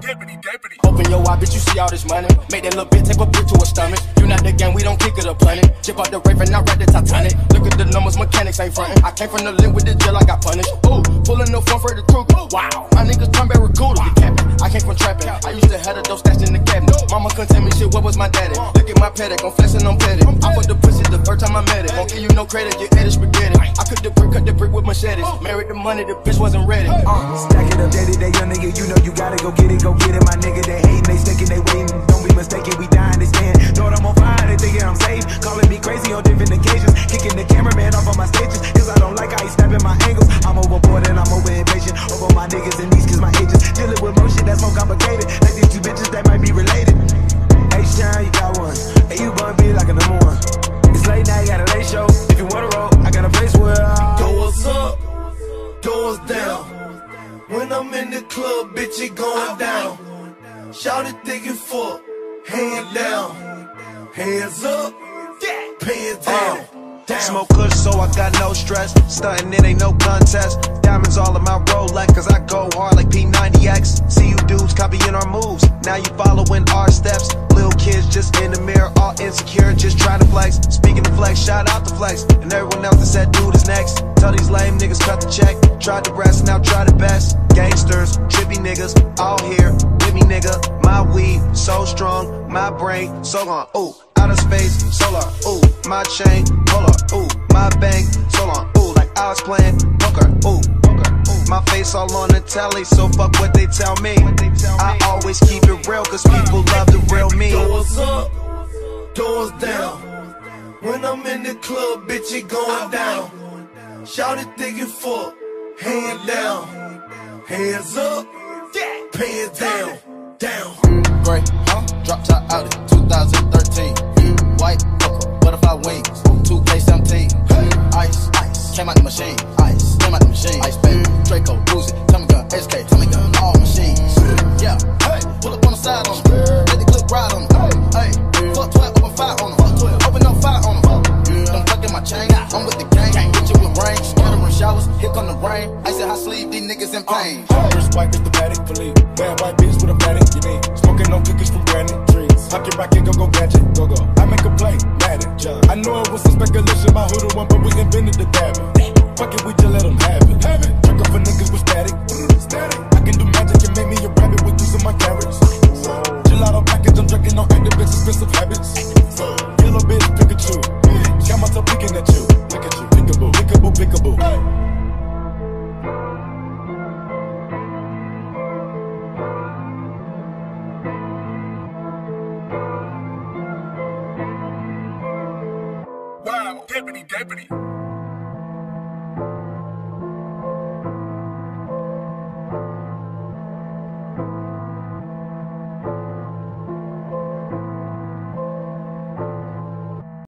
deputy. Open your eye, bitch, you see all this money. Make that little bitch take a brick to her stomach. You not the game, we don't kick it or punt it. Chip out the rape and I ride the Titanic. Look at the numbers, mechanics ain't frontin'. I came from the limb with the jail, I got punished. Ooh, pulling no fun for the crew. Wow, my niggas turn barracuda. I came from trapping. I used to have the dope stashed in the cabinet. Mama couldn't tell me shit, what was my daddy? Look at my paddock, I'm flexing, I'm petty. I put the pussy the third time I met it. Won't give you no credit, you ate it spaghetti. I cut the brick with machetes. Married the money, the bitch wasn't ready. Stack it up, daddy, that young nigga, you know you gotta go get it, my nigga. They hating, they staking, they waiting. Don't be mistaken, we dying, they stand. Thought I'm on fire, they thinking I'm safe. Calling me crazy on different occasions. Kicking the cameraman off on my stages, cause I don't like how he snapping my angles. I'm overboard and I'm over impatient. Over my niggas and these cause my agents. Dealing with motion that's more complicated. Like these two bitches that might be related. H-Town, you got one. And you gon' be like a number one. It's late night, got a late show. If you wanna roll, I got a place where doors up, doors down. When I'm in the club, bitch, it going down. Shout it thick and fuck, hand down, hands up, pants down. Smoke kush, so I got no stress. Stuntin', it ain't no contest. Diamonds all in my Rolex, cause I go hard like P90X. See you dudes copying our moves, now you following our steps. Little kids just in the mirror, all insecure, just trying to flex. Speaking of flex, shout out to Flex. And everyone else that said dude is next. Tell these lame niggas cut the check. Tried the rest, now try the best. Gangsters, trippy niggas, all here with me, nigga. My weed, so strong, my brain, so long, ooh. Outer space, solar, ooh. My chain, polar, ooh. My bank, so long, ooh. Like I was playing poker, ooh. My face all on the telly, so fuck what they tell me. I always keep it real, cause people love the real me. Doors up, doors down. When I'm in the club, bitch, it going down. Shout it thick and fuck, hand down, hands up, pants down, down. Gray, drop top out in 2013. White poker, butterfly wings, 2K17. Ice, came out the machine. Ice, came out the machine. Ice, baby, Draco, Uzi, Tommy gun, SK, Tommy gun, all machines. Yeah, hey, pull up on the side on them. Let the clip ride on them. Hey, fuck 12, open fire on them. Open up fire on them. Don't tuck in my chain, I'm with the gang. Hit you with rain, scattering showers, here come the rain. I said, how sleep, these niggas in pain. First white is the paddock for leave. Bad white bitch with a paddock, you need. Smoking no cookies from granite trees. Pocket rocket, go gadget, go. I make a play, mad it. I know it was some speculation about who the one, but we invented the dabbing. Fuck it, we just let them have it. Drink up for niggas with static. I can do magic and make me a rabbit with using my carrots. Gelato package, I'm drinking on activist expensive habits. Yellow bitch, Pikachu. Got myself peeking at you. Look at you, peekaboo, peekaboo, peekaboo. Wow, deputy.